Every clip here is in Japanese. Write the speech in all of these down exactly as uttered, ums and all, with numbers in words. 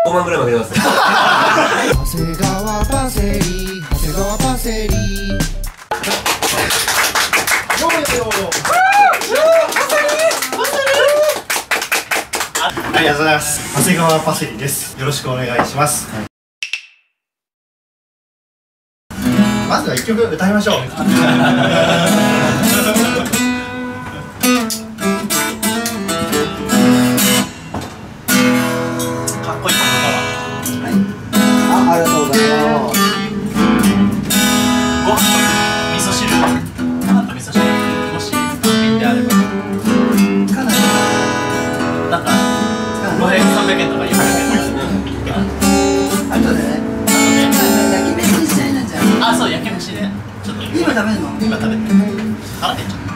ごまんぐらい負けてます。 長谷川パセリ、長谷川パセリ。 ありがとうございます。長谷川パセリです。よろしくお願いします。はい、まずは一曲歌いましょう。かっこいい歌は。はい。あ、ありがとうございます。ご飯と味噌汁、ご飯と味噌汁、もし単品であれば。かなり。なんか。ごひゃくえん、さんびゃくえんとかよんひゃくえんとか。あとでね。あとで。焼き飯にしたいなじゃん。あ、そう、焼き飯で。ちょっと。今食べるの？今食べて。腹減っちゃった。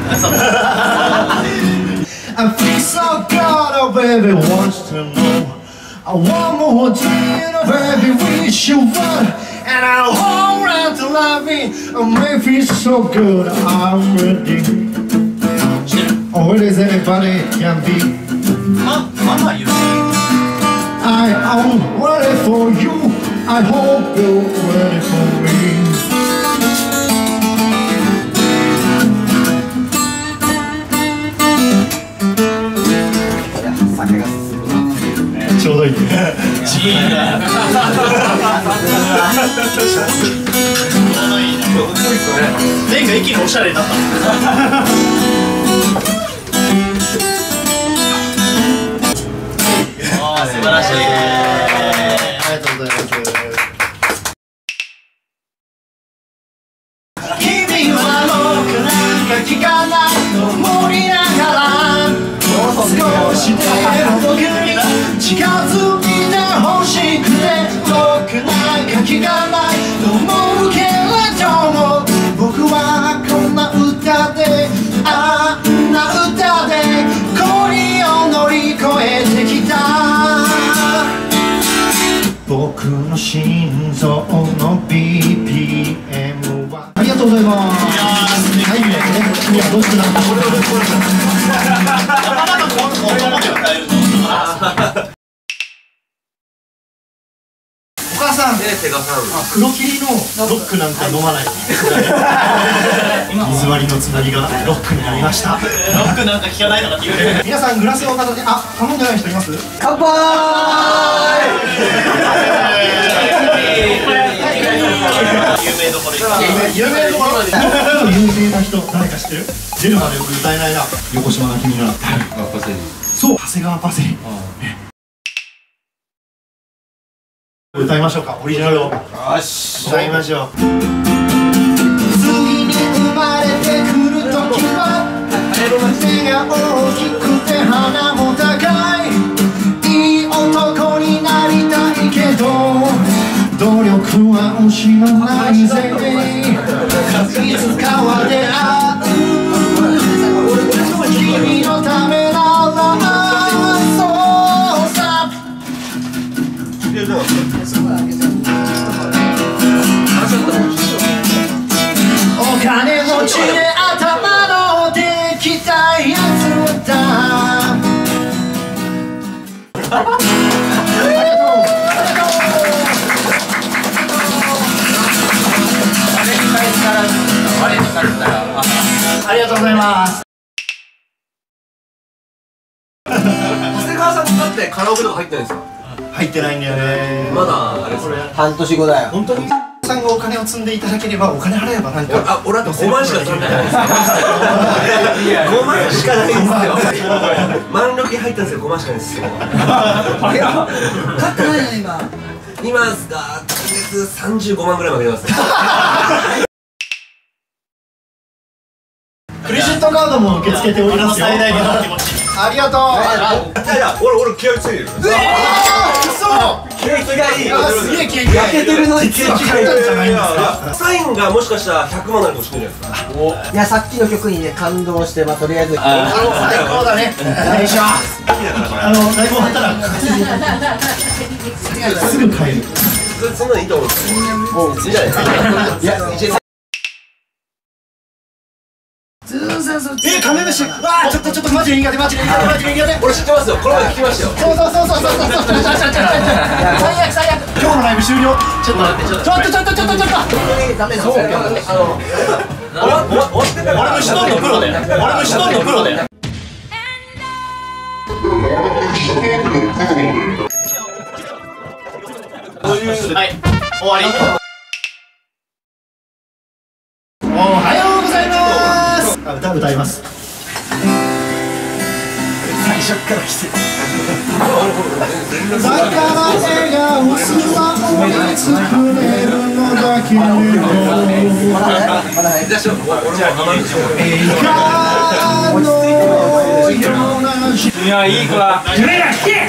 そう。I feel so good, oh baby wants to know. I want more dinner, baby, wish you would. And I'll hold on to love me. I may feel so good, I'm ready. Oh, it is anybody can be. Mama, you I am ready for you. I hope you're ready for me.ちょうどいい。ちょうどいいね。前回一気におしゃれになった。素晴らしい。ありがとうございます。君は僕なんか聞かないと思いながら、少しでも僕に近づいてほしくて、僕なんか聞かないと思うけれども、僕はこんな歌で、あんな歌で恋を乗り越えてきた。僕の心臓の ビーピーエム はありがとうございます。はい、ね、君はどうしてなんだ。お母さん、黒霧のロックなんか飲まない。水割りのつもりがロックになりました。ロックなんか聞かないとかって言うね。皆さんグラスを片手に、あ、頼んでない人います？乾杯。有名どころ。有名どころ。有名な人誰か知ってる？出るまで歌えないな。横島の君なら。そう、長谷川パセリ。歌いましょうか、オリジナルを。よし、歌いましょう。次に生まれてくるときは目が大きくて鼻も高い、いい男になりたいけど努力は惜しまないぜ。いつかは出会う君のためならそうさ。お金持ちで頭のできたやつだ。ありがとう。ありがとうございます。 長谷川さんだってカラオケとか入ってないんですか？ 入ってないんだよね。 まだあれこれ半年後だよ。 本当にさんがお金を積んでいただければ、お金払えばなんか。 あ、俺だってごまんしか積んでないんですよ。ごまんしかないんですよ。万六入ったんですよ、ごまんしかないんですよ。 買ってないの今。 今ですか、今月さんじゅうごまんぐらい負けてます。 クレジットカードも受け付けておりますよ。最大限の気持ち。ありがとう。 いや、俺俺気合いついてる。 ええ、嘘。 気合いがいい。 すげえ気合いがいい。 焼けてるのに気合いがいい。 サインがもしかしたらひゃくまんなのかもしれないですか。 いや、さっきの曲にね感動して、まあとりあえず。 最高だね。お願いします。あのライブ終わったらすぐ帰る。 そんなのいいと思うんですよ。いいじゃないですか。いや、一応。 え、カメムシ、わあ、ちょっとちょっとマジで苦手、マジで苦手、マジで苦手。 俺知ってますよ、この前聞きましたよ。 そうそうそうそうそうそうそう、ちょちょちょちょちょ、最悪最悪。今日のライブ終了。ちょっと待って、ちょっとちょっとちょっとちょっとちょっと。 ダメなの。 そう、あの、終わ終わってたから。 俺も一人のプロで、俺も一人のプロで。はい、終わり。おはようございます。あ、歌歌います。最初から来て。だから笑顔素直に作れるのだけど。 まだ早い。まだ早い。 じゃあ、俺も生身映画のような。 いや、いい子だ。 夢が聞け。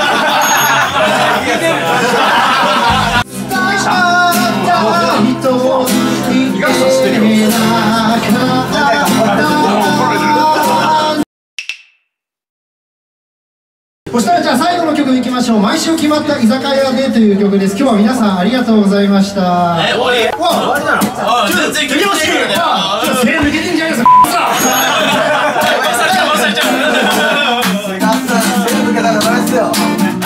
そしたらじゃあ最後の曲いきましょう。毎週決まった居酒屋でという曲です。今日は皆さんありがとうございました。 え、終わり。 わあ、終わりなの。 あ、全然聞きましたよね。 ちょっと手抜けてんじゃないですか。 全部抜けたらダメですよ。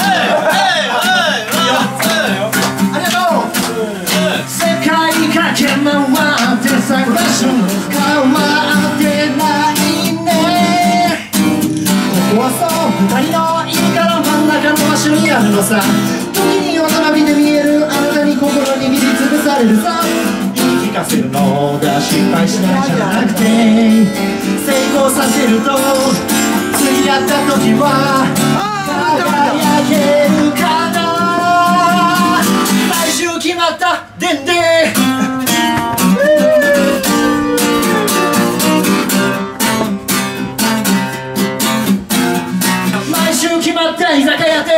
世界駆け回って探す変わってないね。ここはそう二人のいいから真ん中の場所にあるのさ。時に大人びで見えるあなたに心に握りつぶされるさ。言い聞かせるのが失敗しないじゃなくて成功させると釣り合った時は輝けるかな。毎週決まったでんで毎週決まった居酒屋で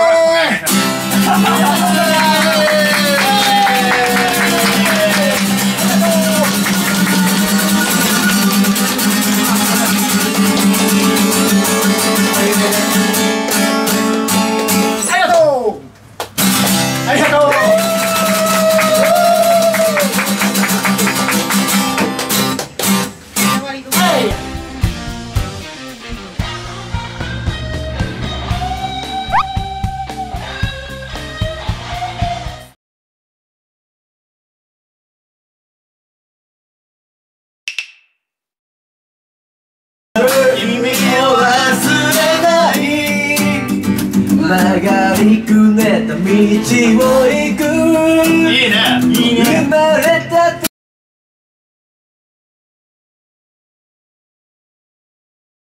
君を忘れない曲がりくねった道を行く。 いいねいいね